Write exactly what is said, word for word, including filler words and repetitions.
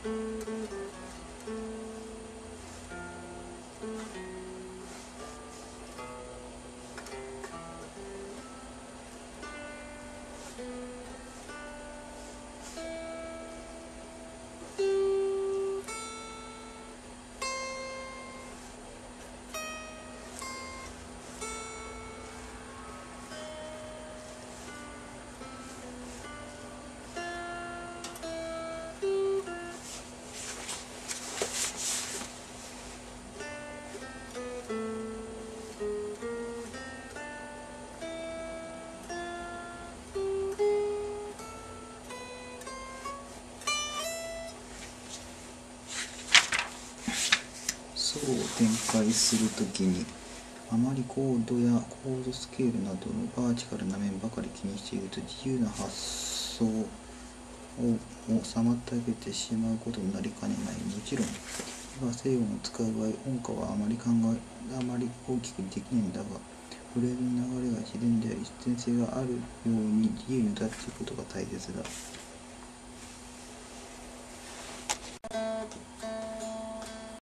ソロを展開するときに、あまりコードやコードスケールなどのバーチカルな面ばかり気にしていると、自由な発想を妨げてしまうことになりかねない。もちろん、和声音を使う場合、音化はあまり考え、あまり大きくできないんだが、フレーズの流れが自然であり、必然性があるように自由に歌っていくことが大切だ。